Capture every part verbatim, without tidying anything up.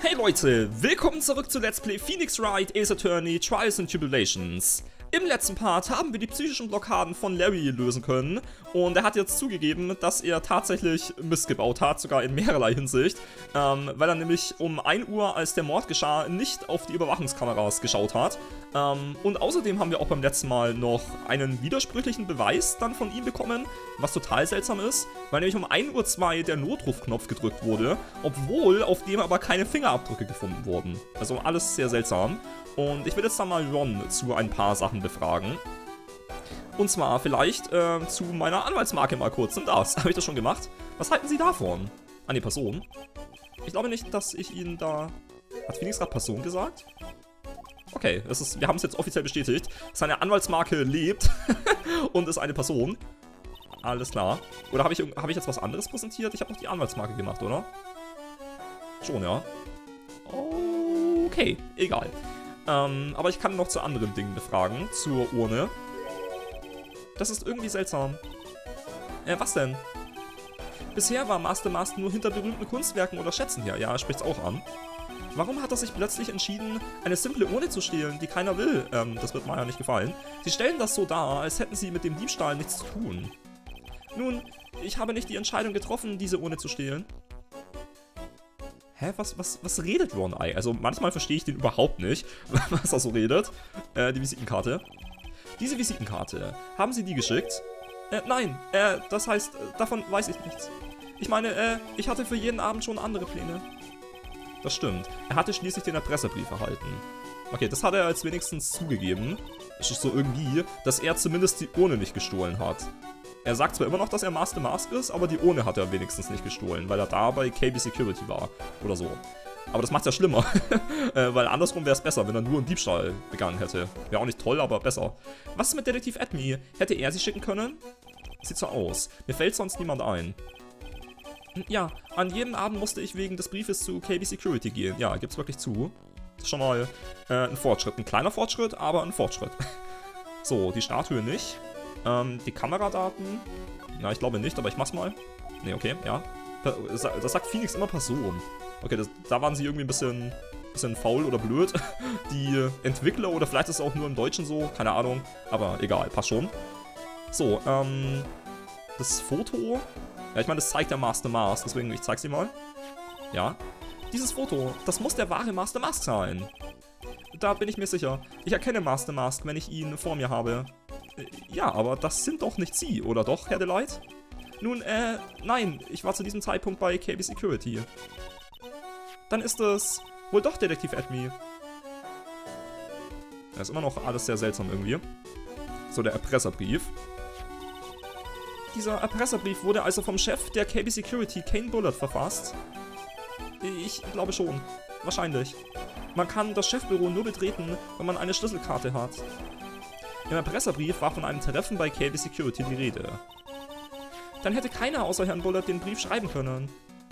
Hey Leute, willkommen zurück zu Let's Play Phoenix Wright Ace Attorney Trials and Tribulations. Im letzten Part haben wir die psychischen Blockaden von Larry lösen können und er hat jetzt zugegeben, dass er tatsächlich Mist gebaut hat, sogar in mehrerlei Hinsicht, ähm, weil er nämlich um ein Uhr, als der Mord geschah, nicht auf die Überwachungskameras geschaut hat. Ähm, und außerdem haben wir auch beim letzten Mal noch einen widersprüchlichen Beweis dann von ihm bekommen, was total seltsam ist, weil nämlich um ein Uhr zwei der Notrufknopf gedrückt wurde, obwohl auf dem aber keine Fingerabdrücke gefunden wurden. Also alles sehr seltsam. Und ich will jetzt dann mal Ron zu ein paar Sachen befragen. Und zwar vielleicht äh, zu meiner Anwaltsmarke mal kurz. Und das, habe ich das schon gemacht? Was halten Sie davon? An die Person? Ich glaube nicht, dass ich Ihnen da... Hat Phoenix gerade Person gesagt? Okay, es ist, wir haben es jetzt offiziell bestätigt. Seine Anwaltsmarke lebt und ist eine Person. Alles klar. Oder habe ich, hab ich jetzt was anderes präsentiert? Ich habe noch die Anwaltsmarke gemacht, oder? Schon, ja. Okay, egal. Ähm, aber ich kann noch zu anderen Dingen befragen. Zur Urne. Das ist irgendwie seltsam. Äh, was denn? Bisher war Master Mask nur hinter berühmten Kunstwerken oder Schätzen her. Ja, er spricht's auch an. Warum hat er sich plötzlich entschieden, eine simple Urne zu stehlen, die keiner will? Ähm, das wird Maya nicht gefallen. Sie stellen das so dar, als hätten sie mit dem Diebstahl nichts zu tun. Nun, ich habe nicht die Entscheidung getroffen, diese Urne zu stehlen. Hä, was, was, was redet Ron Eye? Also manchmal verstehe ich den überhaupt nicht, was er so redet. Äh, die Visitenkarte. Diese Visitenkarte, haben Sie die geschickt? Äh, nein, äh, das heißt, davon weiß ich nichts. Ich meine, äh, ich hatte für jeden Abend schon andere Pläne. Das stimmt. Er hatte schließlich den Erpresserbrief erhalten. Okay, das hat er als wenigstens zugegeben. Es ist so irgendwie, dass er zumindest die Urne nicht gestohlen hat. Er sagt zwar immer noch, dass er Master Mask ist, aber die Urne hat er wenigstens nicht gestohlen, weil er da bei K B Security war oder so. Aber das macht's ja schlimmer, weil andersrum wäre es besser, wenn er nur einen Diebstahl begangen hätte. Wäre auch nicht toll, aber besser. Was ist mit Detektiv Admi? Hätte er sie schicken können? Sieht so aus. Mir fällt sonst niemand ein. Ja, an jedem Abend musste ich wegen des Briefes zu K B Security gehen. Ja, gibt's wirklich zu. Das ist schon mal äh, ein Fortschritt. Ein kleiner Fortschritt, aber ein Fortschritt. So, die Statue nicht. Ähm, die Kameradaten. Na, ich glaube nicht, aber ich mach's mal. Ne, okay, ja. Das sagt Phoenix immer Person. Okay, das, da waren sie irgendwie ein bisschen, bisschen faul oder blöd. Die Entwickler, oder vielleicht ist es auch nur im Deutschen so, keine Ahnung. Aber egal, passt schon. So, ähm, das Foto. Ja, ich meine, das zeigt der Master Mask, deswegen, ich zeig's dir mal. Ja. Dieses Foto, das muss der wahre Master Mask sein. Da bin ich mir sicher. Ich erkenne Master Mask, wenn ich ihn vor mir habe. Ja, aber das sind doch nicht Sie, oder doch, Herr Delight? Nun, äh, nein, ich war zu diesem Zeitpunkt bei K B Security. Dann ist es wohl doch Detektiv Admi. Das ist immer noch alles sehr seltsam irgendwie. So, der Erpresserbrief. Dieser Erpresserbrief wurde also vom Chef der K B Security, Kane Bullard, verfasst. Ich glaube schon. Wahrscheinlich. Man kann das Chefbüro nur betreten, wenn man eine Schlüsselkarte hat. Im Erpresserbrief war von einem Treffen bei K B Security die Rede. Dann hätte keiner außer Herrn Bullard den Brief schreiben können.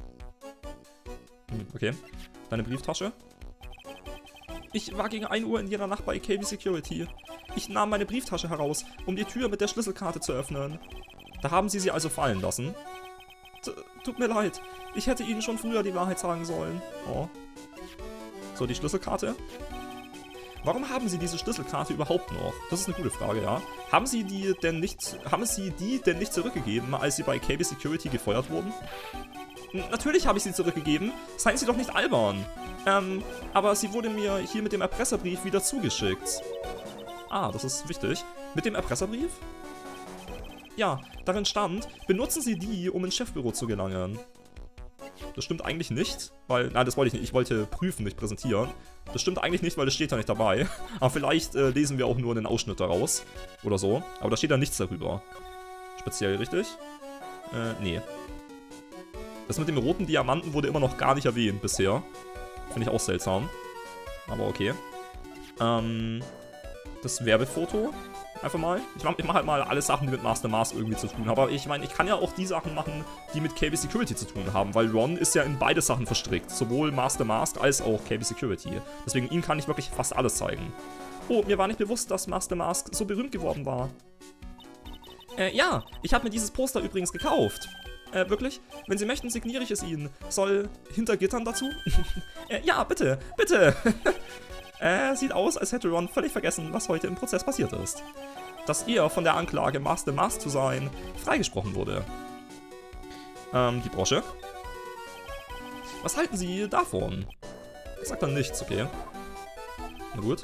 Hm, okay. Deine Brieftasche? Ich war gegen ein Uhr in jener Nacht bei K B Security. Ich nahm meine Brieftasche heraus, um die Tür mit der Schlüsselkarte zu öffnen. Da haben Sie sie also fallen lassen. T- Tut mir leid. Ich hätte Ihnen schon früher die Wahrheit sagen sollen. Oh. So, die Schlüsselkarte. Warum haben Sie diese Schlüsselkarte überhaupt noch? Das ist eine gute Frage, ja. Haben Sie die denn nicht, haben Sie die denn nicht zurückgegeben, als Sie bei K B Security gefeuert wurden? N- natürlich habe ich sie zurückgegeben. Seien Sie doch nicht albern. Ähm, aber sie wurde mir hier mit dem Erpresserbrief wieder zugeschickt. Ah, das ist wichtig. Mit dem Erpresserbrief? Ja, darin stand, benutzen Sie die, um ins Chefbüro zu gelangen. Das stimmt eigentlich nicht, weil, nein, das wollte ich nicht, ich wollte prüfen, nicht präsentieren. Das stimmt eigentlich nicht, weil das steht da nicht dabei. Aber vielleicht äh, lesen wir auch nur einen Ausschnitt daraus oder so. Aber da steht da nichts darüber. Speziell, richtig? Äh, nee. Das mit dem roten Diamanten wurde immer noch gar nicht erwähnt bisher. Finde ich auch seltsam. Aber okay. Ähm, das Werbefoto. Einfach mal. Ich mache mach halt mal alle Sachen, die mit Master Mask irgendwie zu tun haben. Aber ich meine, ich kann ja auch die Sachen machen, die mit K B Security zu tun haben. Weil Ron ist ja in beide Sachen verstrickt. Sowohl Master Mask als auch K B Security. Deswegen ihm kann ich wirklich fast alles zeigen. Oh, mir war nicht bewusst, dass Master Mask so berühmt geworden war. Äh, ja. Ich habe mir dieses Poster übrigens gekauft. Äh, wirklich? Wenn Sie möchten, signiere ich es Ihnen. Soll hinter Gittern dazu? äh, ja, bitte, bitte. äh, sieht aus, als hätte Ron völlig vergessen, was heute im Prozess passiert ist. Dass er von der Anklage, Master Mask zu sein, freigesprochen wurde. Ähm, die Brosche. Was halten Sie davon? Sagt dann nichts, okay. Na gut.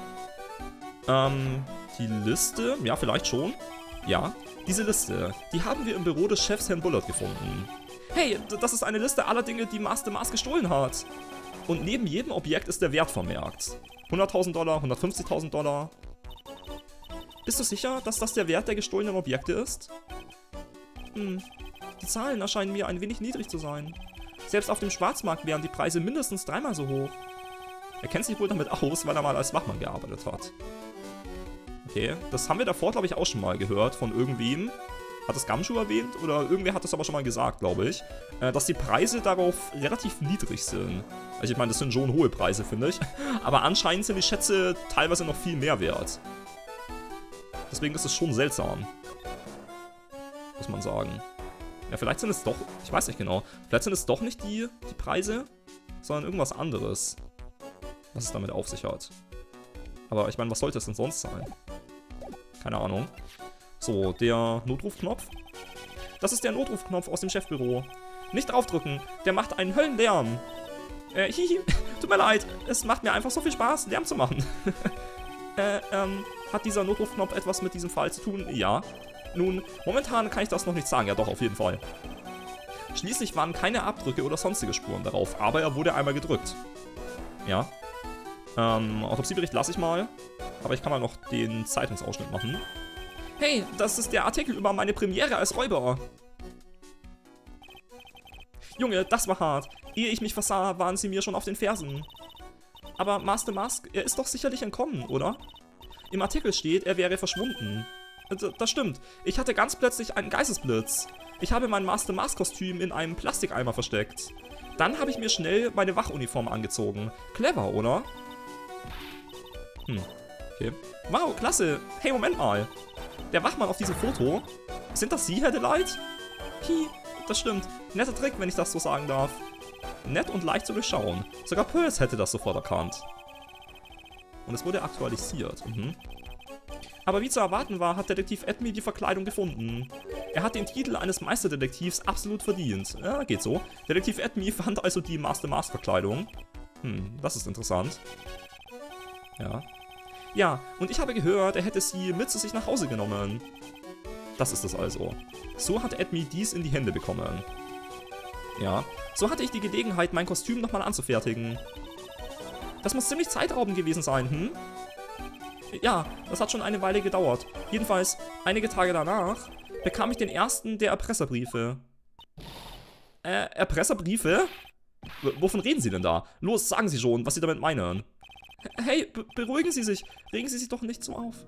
Ähm, die Liste? Ja, vielleicht schon. Ja, diese Liste, die haben wir im Büro des Chefs Herrn Bullard gefunden. Hey, das ist eine Liste aller Dinge, die Master Mask gestohlen hat. Und neben jedem Objekt ist der Wert vermerkt. hunderttausend Dollar, hundertfünfzigtausend Dollar. Bist du sicher, dass das der Wert der gestohlenen Objekte ist? Hm, die Zahlen erscheinen mir ein wenig niedrig zu sein. Selbst auf dem Schwarzmarkt wären die Preise mindestens dreimal so hoch. Er kennt sich wohl damit aus, weil er mal als Wachmann gearbeitet hat. Okay, das haben wir davor, glaube ich, auch schon mal gehört von irgendwem. Hat das Gumshoe erwähnt? Oder irgendwer hat das aber schon mal gesagt, glaube ich. Äh, dass die Preise darauf relativ niedrig sind. Also ich meine, das sind schon hohe Preise, finde ich. Aber anscheinend sind die Schätze teilweise noch viel mehr wert. Deswegen ist es schon seltsam. Muss man sagen. Ja, vielleicht sind es doch, ich weiß nicht genau, vielleicht sind es doch nicht die, die Preise, sondern irgendwas anderes, was es damit auf sich hat. Aber ich meine, was sollte es denn sonst sein? Keine Ahnung. So, der Notrufknopf. Das ist der Notrufknopf aus dem Chefbüro. Nicht draufdrücken, der macht einen Höllenlärm. Äh, hihi, tut mir leid, es macht mir einfach so viel Spaß, Lärm zu machen. äh, ähm, hat dieser Notrufknopf etwas mit diesem Fall zu tun? Ja. Nun, momentan kann ich das noch nicht sagen. Ja doch, auf jeden Fall. Schließlich waren keine Abdrücke oder sonstige Spuren darauf, aber er wurde einmal gedrückt. Ja. Ähm, Autopsiebericht lasse ich mal. Aber ich kann mal noch den Zeitungsausschnitt machen. Hey, das ist der Artikel über meine Premiere als Räuber. Junge, das war hart. Ehe ich mich versah, waren sie mir schon auf den Fersen. Aber Master Mask, er ist doch sicherlich entkommen, oder? Im Artikel steht, er wäre verschwunden. Das stimmt. Ich hatte ganz plötzlich einen Geistesblitz. Ich habe mein Master Mask Kostüm in einem Plastikeimer versteckt. Dann habe ich mir schnell meine Wachuniform angezogen. Clever, oder? Hm. Okay. Wow, klasse. Hey, Moment mal. Der Wachmann auf diesem Foto. Sind das Sie, Herr Delight? Hi, das stimmt. Netter Trick, wenn ich das so sagen darf. Nett und leicht zu durchschauen. Sogar Pearls hätte das sofort erkannt. Und es wurde aktualisiert. Mhm. Aber wie zu erwarten war, hat Detektiv Edmi die Verkleidung gefunden. Er hat den Titel eines Meisterdetektivs absolut verdient. Ja, geht so. Detektiv Edmi fand also die Master Mask Verkleidung. Hm, das ist interessant. Ja. Ja, und ich habe gehört, er hätte sie mit zu sich nach Hause genommen. Das ist es also. So hat Edmi dies in die Hände bekommen. Ja, so hatte ich die Gelegenheit, mein Kostüm nochmal anzufertigen. Das muss ziemlich zeitraubend gewesen sein, hm? Ja, das hat schon eine Weile gedauert. Jedenfalls, einige Tage danach bekam ich den ersten der Erpresserbriefe. Äh, Erpresserbriefe? W- wovon reden Sie denn da? Los, sagen Sie schon, was Sie damit meinen. Hey, be beruhigen Sie sich. Regen Sie sich doch nicht so auf.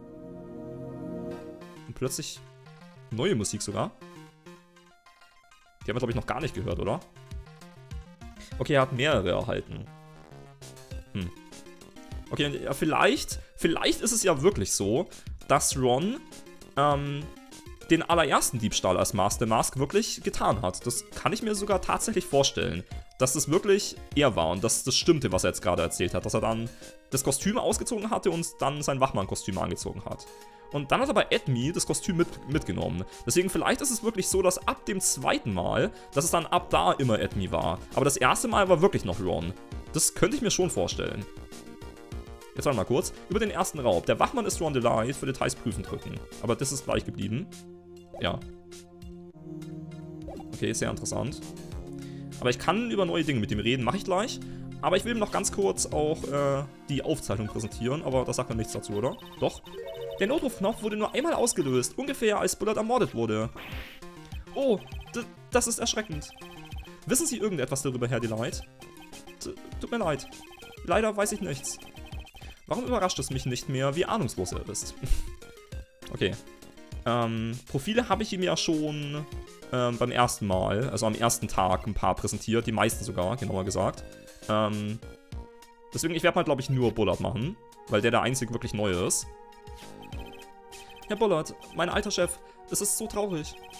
Und plötzlich neue Musik sogar. Die haben wir, glaube ich, noch gar nicht gehört, oder? Okay, er hat mehrere erhalten. Hm. Okay, ja, vielleicht, vielleicht ist es ja wirklich so, dass Ron ähm, den allerersten Diebstahl als Master Mask wirklich getan hat. Das kann ich mir sogar tatsächlich vorstellen, dass das wirklich er war und dass das stimmte, was er jetzt gerade erzählt hat. Dass er dann das Kostüm ausgezogen hatte und dann sein Wachmann-Kostüm angezogen hat. Und dann hat aber Edmi das Kostüm mit, mitgenommen. Deswegen vielleicht ist es wirklich so, dass ab dem zweiten Mal, dass es dann ab da immer Edmi war. Aber das erste Mal war wirklich noch Ron. Das könnte ich mir schon vorstellen. Jetzt warte mal kurz. Über den ersten Raub. Der Wachmann ist Ron Delight, für Details prüfen drücken. Aber das ist gleich geblieben. Ja. Okay, sehr interessant. Aber ich kann über neue Dinge mit ihm reden, mache ich gleich. Aber ich will ihm noch ganz kurz auch äh, die Aufzeichnung präsentieren. Aber das sagt man nichts dazu, oder? Doch. Der Notrufknopf wurde nur einmal ausgelöst, ungefähr als Bullard ermordet wurde. Oh, das ist erschreckend. Wissen Sie irgendetwas darüber, Herr Delight? T- Tut mir leid. Leider weiß ich nichts. Warum überrascht es mich nicht mehr, wie ahnungslos er ist? Okay. Ähm, Profile habe ich ihm ja schon ähm, beim ersten Mal, also am ersten Tag, ein paar präsentiert. Die meisten sogar, genauer gesagt. Ähm, deswegen, ich werde mal, glaube ich, nur Bullard machen, weil der der einzige wirklich neue ist. Herr Bullard, mein alter Chef, es ist so traurig.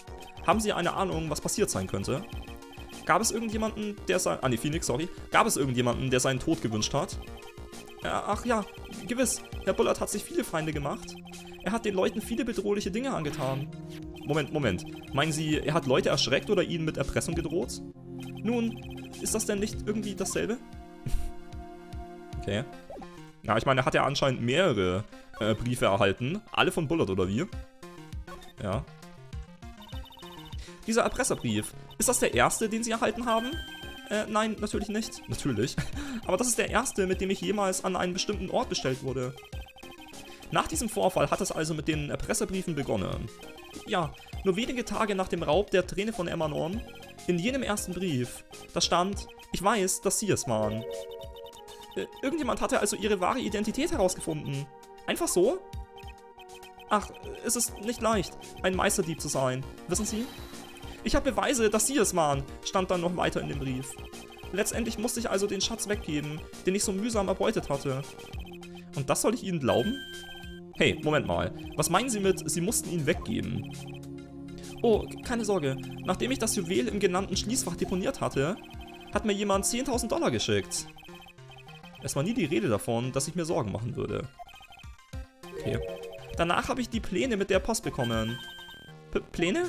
Haben Sie eine Ahnung, was passiert sein könnte? Gab es irgendjemanden, der sein... Ah, nee, Phoenix, sorry. Gab es irgendjemanden, der seinen Tod gewünscht hat? Äh, ach ja, gewiss. Herr Bullard hat sich viele Feinde gemacht. Er hat den Leuten viele bedrohliche Dinge angetan. Moment, Moment. Meinen Sie, er hat Leute erschreckt oder ihnen mit Erpressung gedroht? Nun, ist das denn nicht irgendwie dasselbe? Okay. Ja, ich meine, er hat ja anscheinend mehrere äh, Briefe erhalten. Alle von Bullard, oder wie? Ja. Dieser Erpresserbrief, ist das der erste, den Sie erhalten haben? Äh, nein, natürlich nicht. Natürlich. Aber das ist der erste, mit dem ich jemals an einen bestimmten Ort bestellt wurde. Nach diesem Vorfall hat es also mit den Erpresserbriefen begonnen. Ja, nur wenige Tage nach dem Raub der Träne von Emanon, in jenem ersten Brief, da stand, ich weiß, dass Sie es waren. Äh, irgendjemand hatte also ihre wahre Identität herausgefunden. Einfach so? Ach, es ist nicht leicht, ein Meisterdieb zu sein, wissen Sie? Ich habe Beweise, dass Sie es waren, stand dann noch weiter in dem Brief. Letztendlich musste ich also den Schatz weggeben, den ich so mühsam erbeutet hatte. Und das soll ich Ihnen glauben? Hey, Moment mal. Was meinen Sie mit, Sie mussten ihn weggeben? Oh, keine Sorge. Nachdem ich das Juwel im genannten Schließfach deponiert hatte, hat mir jemand zehntausend Dollar geschickt. Es war nie die Rede davon, dass ich mir Sorgen machen würde. Okay. Danach habe ich die Pläne mit der Post bekommen. P- Pläne?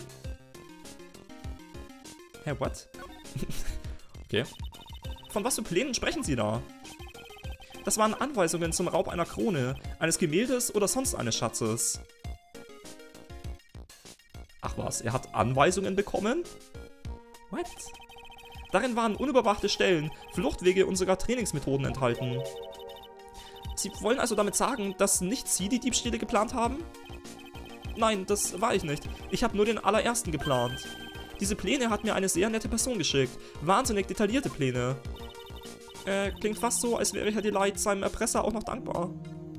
Hä, what? Okay. Von was für Plänen sprechen Sie da? Das waren Anweisungen zum Raub einer Krone, eines Gemäldes oder sonst eines Schatzes. Ach was, er hat Anweisungen bekommen? What? Darin waren unüberwachte Stellen, Fluchtwege und sogar Trainingsmethoden enthalten. Sie wollen also damit sagen, dass nicht Sie die Diebstähle geplant haben? Nein, das war ich nicht. Ich habe nur den allerersten geplant. Diese Pläne hat mir eine sehr nette Person geschickt. Wahnsinnig detaillierte Pläne. Äh, klingt fast so, als wäre Herr Delight seinem Erpresser auch noch dankbar.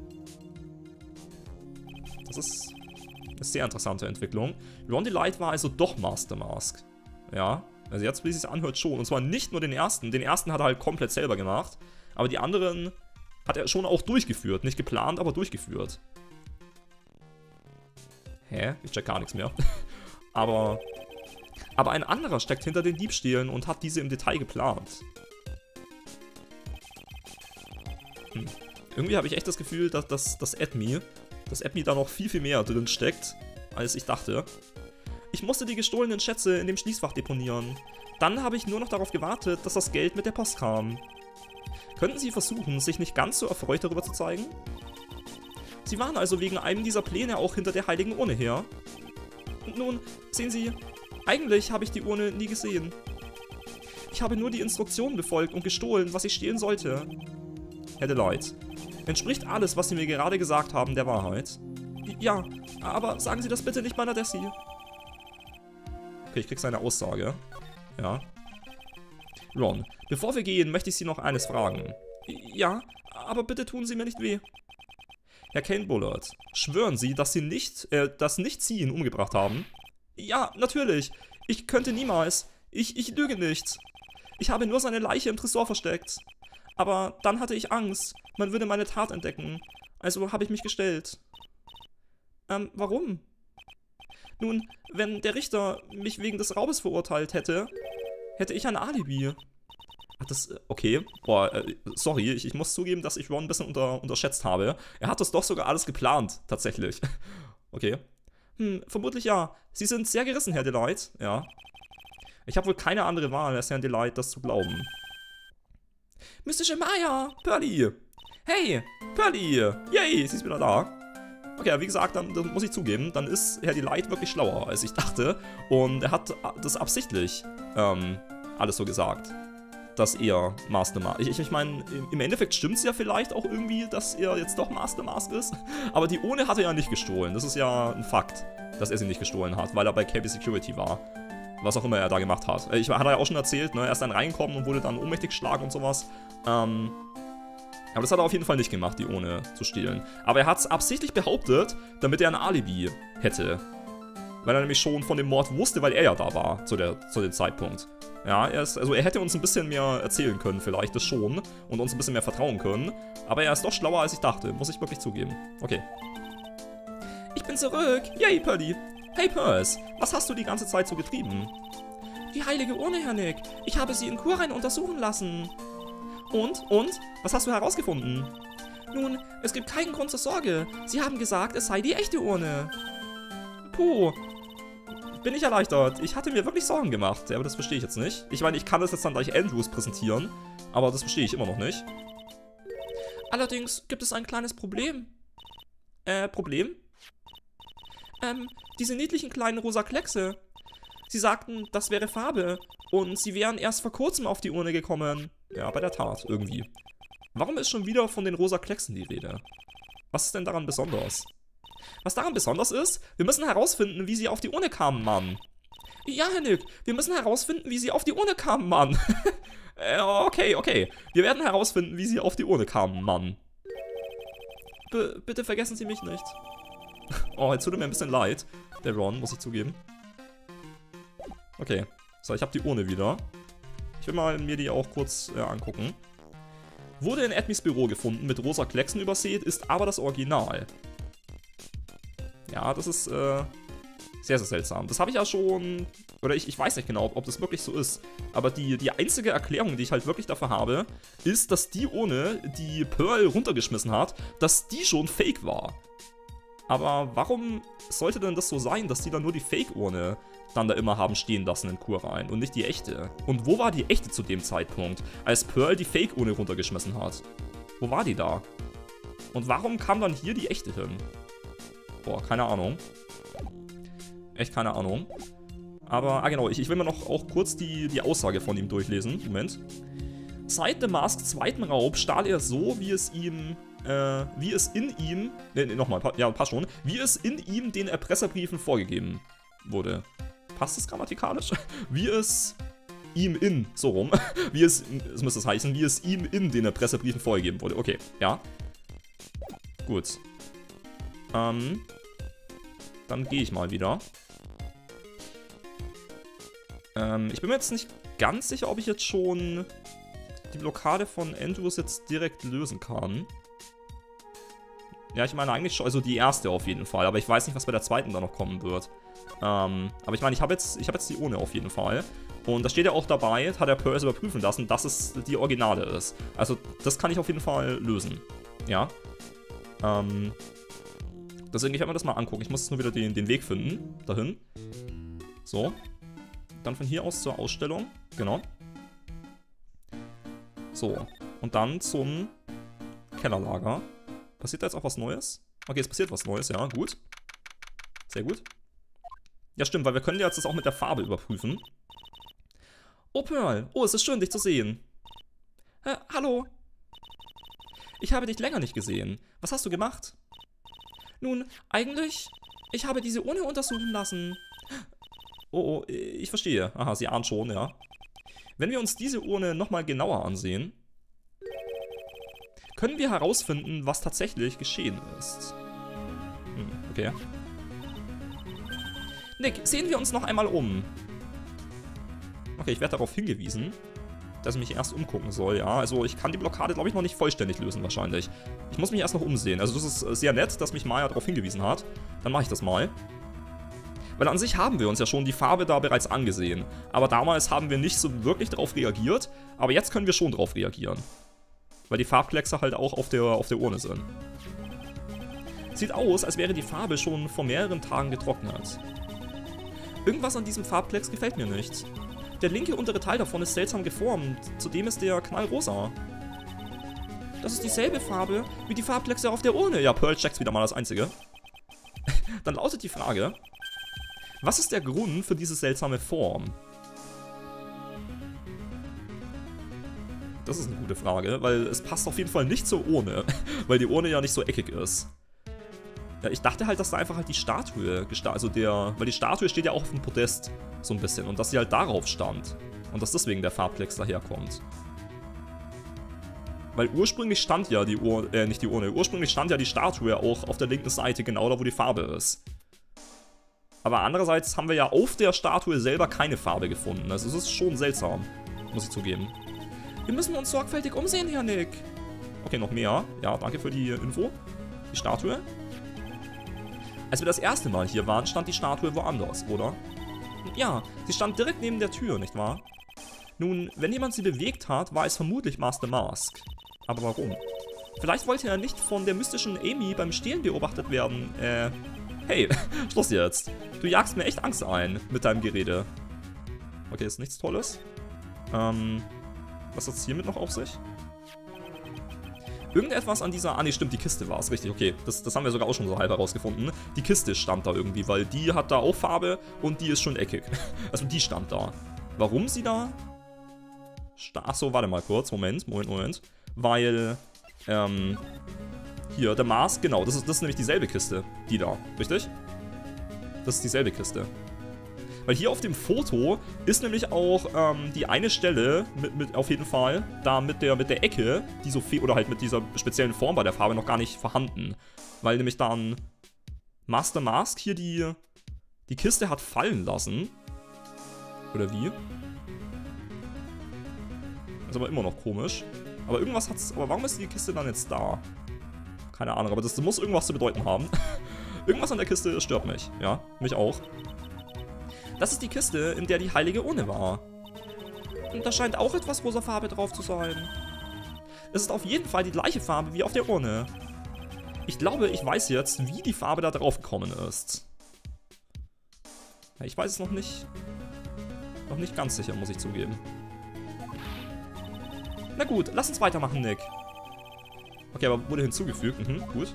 Das ist eine sehr interessante Entwicklung. Ron Delight war also doch Master Mask. Ja, also jetzt, wie es sich anhört, schon. Und zwar nicht nur den ersten. Den ersten hat er halt komplett selber gemacht. Aber die anderen hat er schon auch durchgeführt. Nicht geplant, aber durchgeführt. Hä? Ich check gar nichts mehr. aber... Aber ein anderer steckt hinter den Diebstählen und hat diese im Detail geplant. Hm. Irgendwie habe ich echt das Gefühl, dass das dass Edmi, dass Edmi da noch viel, viel mehr drin steckt, als ich dachte. Ich musste die gestohlenen Schätze in dem Schließfach deponieren. Dann habe ich nur noch darauf gewartet, dass das Geld mit der Post kam. Könnten Sie versuchen, sich nicht ganz so erfreut darüber zu zeigen? Sie waren also wegen einem dieser Pläne auch hinter der heiligen Urne her. Nun, sehen Sie... Eigentlich habe ich die Urne nie gesehen. Ich habe nur die Instruktionen befolgt und gestohlen, was ich stehlen sollte. Herr Delight, entspricht alles, was Sie mir gerade gesagt haben, der Wahrheit? Ja, aber sagen Sie das bitte nicht meiner Dessi. Okay, ich krieg seine Aussage. Ja. Ron, bevor wir gehen, möchte ich Sie noch eines fragen. Ja, aber bitte tun Sie mir nicht weh. Herr Kane Bullard, schwören Sie, dass Sie nicht, äh, dass nicht Sie ihn umgebracht haben? Ja, natürlich. Ich könnte niemals. Ich, ich lüge nicht. Ich habe nur seine Leiche im Tresor versteckt. Aber dann hatte ich Angst, man würde meine Tat entdecken. Also habe ich mich gestellt. Ähm, warum? Nun, wenn der Richter mich wegen des Raubes verurteilt hätte, hätte ich ein Alibi. Ach, das, okay. Boah, äh, sorry, ich, ich muss zugeben, dass ich Ron ein bisschen unter, unterschätzt habe. Er hat das doch sogar alles geplant, tatsächlich. Okay. Hm, vermutlich ja. Sie sind sehr gerissen, Herr Delight. Ja. Ich habe wohl keine andere Wahl, als Herrn Delight das zu glauben. Mystische Maya! Pearly! Hey! Pearly! Yay! Sie ist wieder da. Okay, wie gesagt, dann, dann muss ich zugeben, dann ist Herr Delight wirklich schlauer, als ich dachte. Und er hat das absichtlich ähm, alles so gesagt. Dass er Master Mask. Ich, ich, ich meine, im Endeffekt stimmt es ja vielleicht auch irgendwie, dass er jetzt doch Master Mask ist. Aber die Urne hat er ja nicht gestohlen. Das ist ja ein Fakt, dass er sie nicht gestohlen hat, weil er bei K B Security war. Was auch immer er da gemacht hat. Ich hat er ja auch schon erzählt, ne? Er ist dann reingekommen und wurde dann ohnmächtig geschlagen und sowas. Ähm, aber das hat er auf jeden Fall nicht gemacht, die Urne zu stehlen. Aber er hat es absichtlich behauptet, damit er ein Alibi hätte. Weil er nämlich schon von dem Mord wusste, weil er ja da war, zu, der, zu dem Zeitpunkt. Ja, er ist, also er hätte uns ein bisschen mehr erzählen können, vielleicht, das schon. Und uns ein bisschen mehr vertrauen können. Aber er ist doch schlauer, als ich dachte, muss ich wirklich zugeben. Okay. Ich bin zurück! Yay, Pearly! Hey Pearls, was hast du die ganze Zeit so getrieben? Die heilige Urne, Herr Nick. Ich habe sie in Kurrein untersuchen lassen. Und? Und? Was hast du herausgefunden? Nun, es gibt keinen Grund zur Sorge. Sie haben gesagt, es sei die echte Urne. Puh. Bin ich erleichtert. Ich hatte mir wirklich Sorgen gemacht. Ja, aber das verstehe ich jetzt nicht. Ich meine, ich kann das jetzt dann gleich Andrews präsentieren. Aber das verstehe ich immer noch nicht. Allerdings gibt es ein kleines Problem. Äh, Problem? Ähm, diese niedlichen kleinen rosa Kleckse. Sie sagten, das wäre Farbe. Und sie wären erst vor kurzem auf die Urne gekommen. Ja, bei der Tat, irgendwie. Warum ist schon wieder von den rosa Klecksen die Rede? Was ist denn daran besonders? Was daran besonders ist, wir müssen herausfinden, wie sie auf die Urne kamen, Mann. Ja, Herr Nick, wir müssen herausfinden, wie sie auf die Urne kamen, Mann. äh, okay, okay. Wir werden herausfinden, wie sie auf die Urne kamen, Mann. B- bitte vergessen Sie mich nicht. Oh, jetzt tut mir ein bisschen leid. Der Ron, muss ich zugeben. Okay. So, ich habe die Urne wieder. Ich will mal mir die auch kurz äh, angucken. Wurde in Edmys Büro gefunden, mit rosa Klecksen übersät, ist aber das Original. Ja, das ist äh, sehr, sehr seltsam. Das habe ich ja schon, oder ich, ich weiß nicht genau, ob das wirklich so ist. Aber die, die einzige Erklärung, die ich halt wirklich dafür habe, ist, dass die Urne, die Pearl runtergeschmissen hat, dass die schon fake war. Aber warum sollte denn das so sein, dass die dann nur die Fake-Urne dann da immer haben stehen lassen in Kurrein und nicht die echte? Und wo war die echte zu dem Zeitpunkt, als Pearl die Fake-Urne runtergeschmissen hat? Wo war die da? Und warum kam dann hier die echte hin? Boah, keine Ahnung. Echt keine Ahnung. Aber, ah genau, ich, ich will mir noch auch kurz die, die Aussage von ihm durchlesen. Moment. Seit The Masks zweiten Raub stahl er so, wie es ihm... Äh, wie es in ihm, ne, ne, nochmal, ja, passt schon, wie es in ihm den Erpresserbriefen vorgegeben wurde. Passt das grammatikalisch? Wie es ihm in, so rum, wie es, es müsste es heißen, wie es ihm in den Erpresserbriefen vorgegeben wurde. Okay, ja. Gut. Ähm, dann gehe ich mal wieder. Ähm, ich bin mir jetzt nicht ganz sicher, ob ich jetzt schon die Blockade von Andrews jetzt direkt lösen kann. Ja, ich meine eigentlich schon, also die erste auf jeden Fall, aber ich weiß nicht, was bei der zweiten da noch kommen wird. Ähm, aber ich meine, ich habe jetzt, ich habe jetzt die Urne auf jeden Fall. Und da steht ja auch dabei, hat der Pearl überprüfen lassen, dass es die Originale ist. Also das kann ich auf jeden Fall lösen. Ja. Ähm, deswegen, ich werde mir das mal angucken. Ich muss jetzt nur wieder den, den Weg finden, dahin. So. Dann von hier aus zur Ausstellung. Genau. So. Und dann zum Kellerlager. Passiert da jetzt auch was Neues? Okay, es passiert was Neues, ja, gut. Sehr gut. Ja, stimmt, weil wir können ja jetzt das auch mit der Farbe überprüfen. Oh, Pearl. Oh, es ist schön, dich zu sehen. Äh, hallo. Ich habe dich länger nicht gesehen. Was hast du gemacht? Nun, eigentlich, ich habe diese Urne untersuchen lassen. Oh, oh, ich verstehe. Aha, sie ahnt schon, ja. Wenn wir uns diese Urne nochmal genauer ansehen, können wir herausfinden, was tatsächlich geschehen ist. Hm, okay. Nick, sehen wir uns noch einmal um. Okay, ich werde darauf hingewiesen, dass ich mich erst umgucken soll, ja. Also ich kann die Blockade, glaube ich, noch nicht vollständig lösen wahrscheinlich. Ich muss mich erst noch umsehen. Also das ist sehr nett, dass mich Maya darauf hingewiesen hat. Dann mache ich das mal. Weil an sich haben wir uns ja schon die Farbe da bereits angesehen. Aber damals haben wir nicht so wirklich darauf reagiert. Aber jetzt können wir schon darauf reagieren. Weil die Farbkleckse halt auch auf der, auf der Urne sind. Sieht aus, als wäre die Farbe schon vor mehreren Tagen getrocknet. Irgendwas an diesem Farbklecks gefällt mir nicht. Der linke untere Teil davon ist seltsam geformt, zudem ist der knallrosa. Das ist dieselbe Farbe wie die Farbkleckse auf der Urne. Ja, Pearl checkt's wieder mal als einzige. Dann lautet die Frage, was ist der Grund für diese seltsame Form? Das ist eine gute Frage, weil es passt auf jeden Fall nicht zur Urne, weil die Urne ja nicht so eckig ist. Ja, ich dachte halt, dass da einfach halt die Statue, also der, weil die Statue steht ja auch auf dem Podest, so ein bisschen, und dass sie halt darauf stand. Und dass deswegen der Farbplex daherkommt. Weil ursprünglich stand ja die Urne, äh, nicht die Urne, ursprünglich stand ja die Statue auch auf der linken Seite, genau da, wo die Farbe ist. Aber andererseits haben wir ja auf der Statue selber keine Farbe gefunden, also es ist schon seltsam, muss ich zugeben. Wir müssen uns sorgfältig umsehen, Herr Nick. Okay, noch mehr. Ja, danke für die Info. Die Statue. Als wir das erste Mal hier waren, stand die Statue woanders, oder? Ja, sie stand direkt neben der Tür, nicht wahr? Nun, wenn jemand sie bewegt hat, war es vermutlich Master Mask. Aber warum? Vielleicht wollte er nicht von der mystischen Amy beim Stehlen beobachtet werden. Äh, hey, Schluss jetzt. Du jagst mir echt Angst ein mit deinem Gerede. Okay, ist nichts Tolles. Ähm, was hat es hiermit noch auf sich? Irgendetwas an dieser... Ah, nee, stimmt, die Kiste war es, richtig, okay. Das, das haben wir sogar auch schon so halb herausgefunden. Die Kiste stand da irgendwie, weil die hat da auch Farbe und die ist schon eckig. Also die stand da. Warum sie da... Achso, warte mal kurz, Moment, Moment, Moment. Weil, ähm... hier, der Mars, genau, das ist, das ist nämlich dieselbe Kiste. Die da, richtig? Das ist dieselbe Kiste. Weil hier auf dem Foto ist nämlich auch ähm, die eine Stelle, mit, mit, auf jeden Fall, da mit der, mit der Ecke, die so fe- oder halt mit dieser speziellen Form bei der Farbe noch gar nicht vorhanden. Weil nämlich dann Master Mask hier die, die Kiste hat fallen lassen. Oder wie? Ist aber immer noch komisch. Aber irgendwas hat's, aber warum ist die Kiste dann jetzt da? Keine Ahnung, aber das, das muss irgendwas zu bedeuten haben. Irgendwas an der Kiste stört mich, ja, mich auch. Das ist die Kiste, in der die heilige Urne war. Und da scheint auch etwas rosa Farbe drauf zu sein. Es ist auf jeden Fall die gleiche Farbe wie auf der Urne. Ich glaube, ich weiß jetzt, wie die Farbe da drauf gekommen ist. Ja, ich weiß es noch nicht. Noch nicht ganz sicher, muss ich zugeben. Na gut, lass uns weitermachen, Nick. Okay, aber wurde hinzugefügt. Mhm, gut.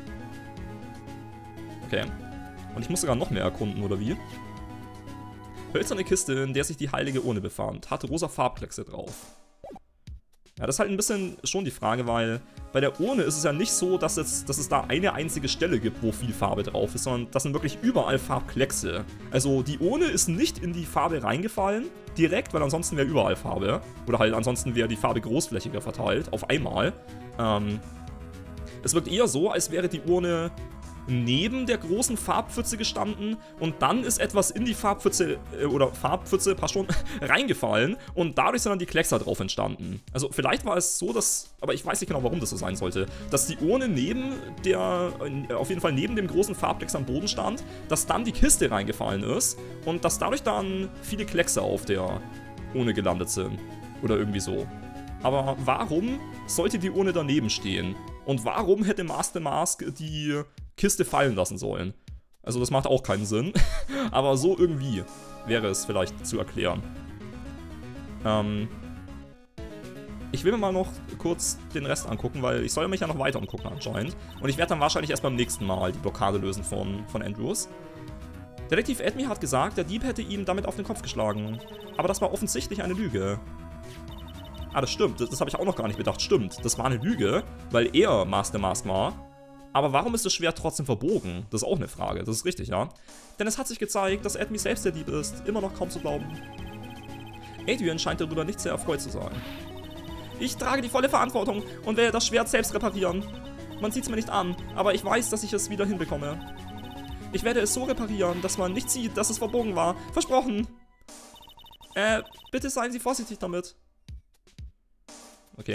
Okay. Und ich muss sogar noch mehr erkunden, oder wie? Hölzerne Kiste, in der sich die heilige Urne befand, hatte rosa Farbkleckse drauf. Ja, das ist halt ein bisschen schon die Frage, weil bei der Urne ist es ja nicht so, dass es, dass es da eine einzige Stelle gibt, wo viel Farbe drauf ist, sondern das sind wirklich überall Farbkleckse. Also die Urne ist nicht in die Farbe reingefallen, direkt, weil ansonsten wäre überall Farbe. Oder halt ansonsten wäre die Farbe großflächiger verteilt, auf einmal. Ähm, es wirkt eher so, als wäre die Urne neben der großen Farbpfütze gestanden und dann ist etwas in die Farbpfütze, äh, oder Farbpfütze, passt schon, reingefallen und dadurch sind dann die Kleckser drauf entstanden. Also vielleicht war es so, dass, aber ich weiß nicht genau, warum das so sein sollte, dass die Urne neben der, äh, auf jeden Fall neben dem großen Farbkleckser am Boden stand, dass dann die Kiste reingefallen ist und dass dadurch dann viele Kleckser auf der Urne gelandet sind. Oder irgendwie so. Aber warum sollte die Urne daneben stehen? Und warum hätte Master Mask die Kiste fallen lassen sollen? Also das macht auch keinen Sinn. Aber so irgendwie wäre es vielleicht zu erklären. Ähm ich will mir mal noch kurz den Rest angucken, weil ich soll mich ja noch weiter umgucken anscheinend. Und ich werde dann wahrscheinlich erst beim nächsten Mal die Blockade lösen von, von Andrews. Detektiv Edmi hat gesagt, der Dieb hätte ihm damit auf den Kopf geschlagen. Aber das war offensichtlich eine Lüge. Ah, das stimmt. Das, das habe ich auch noch gar nicht bedacht. Stimmt, das war eine Lüge, weil er Master Mask war. Aber warum ist das Schwert trotzdem verbogen? Das ist auch eine Frage. Das ist richtig, ja. Denn es hat sich gezeigt, dass Edmi selbst der Dieb ist. Immer noch kaum zu glauben. Adrian scheint darüber nicht sehr erfreut zu sein. Ich trage die volle Verantwortung und werde das Schwert selbst reparieren. Man sieht es mir nicht an, aber ich weiß, dass ich es wieder hinbekomme. Ich werde es so reparieren, dass man nicht sieht, dass es verbogen war. Versprochen. Äh, bitte seien Sie vorsichtig damit. Okay.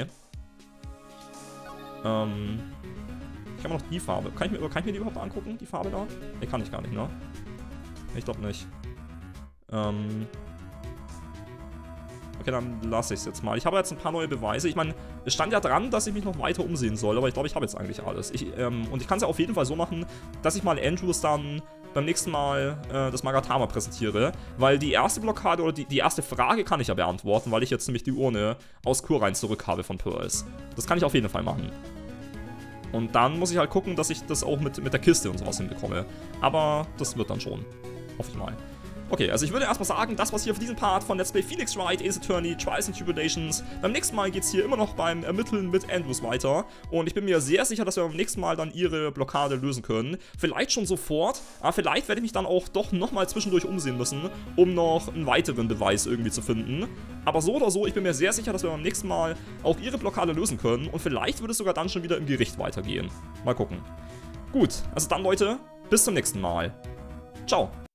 Ähm. Ich habe noch die Farbe. Kann ich, mir, kann ich mir die überhaupt angucken, die Farbe da? Ne, kann ich gar nicht, ne? Ich glaube nicht. Ähm. Okay, dann lasse ich es jetzt mal. Ich habe jetzt ein paar neue Beweise. Ich meine, es stand ja dran, dass ich mich noch weiter umsehen soll, aber ich glaube, ich habe jetzt eigentlich alles. Ich, ähm, und ich kann es ja auf jeden Fall so machen, dass ich mal Andrews dann beim nächsten Mal äh, das Magatama präsentiere, weil die erste Blockade oder die, die erste Frage kann ich ja beantworten, weil ich jetzt nämlich die Urne aus Kurrein zurück habe von Pearls. Das kann ich auf jeden Fall machen. Und dann muss ich halt gucken, dass ich das auch mit, mit der Kiste und sowas hinbekomme. Aber das wird dann schon. Hoffe ich mal. Okay, also ich würde erstmal sagen, das war's hier für diesen Part von Let's Play Phoenix Wright, Ace Attorney, Trials and Tribulations. Beim nächsten Mal geht's hier immer noch beim Ermitteln mit Andrews weiter. Und ich bin mir sehr sicher, dass wir beim nächsten Mal dann ihre Blockade lösen können. Vielleicht schon sofort, aber vielleicht werde ich mich dann auch doch nochmal zwischendurch umsehen müssen, um noch einen weiteren Beweis irgendwie zu finden. Aber so oder so, ich bin mir sehr sicher, dass wir beim nächsten Mal auch ihre Blockade lösen können. Und vielleicht wird es sogar dann schon wieder im Gericht weitergehen. Mal gucken. Gut, also dann Leute, bis zum nächsten Mal. Ciao.